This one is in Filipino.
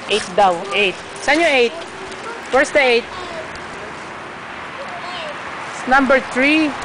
8 daw. 8. Saan yung 8? Where's the 8? Number 3.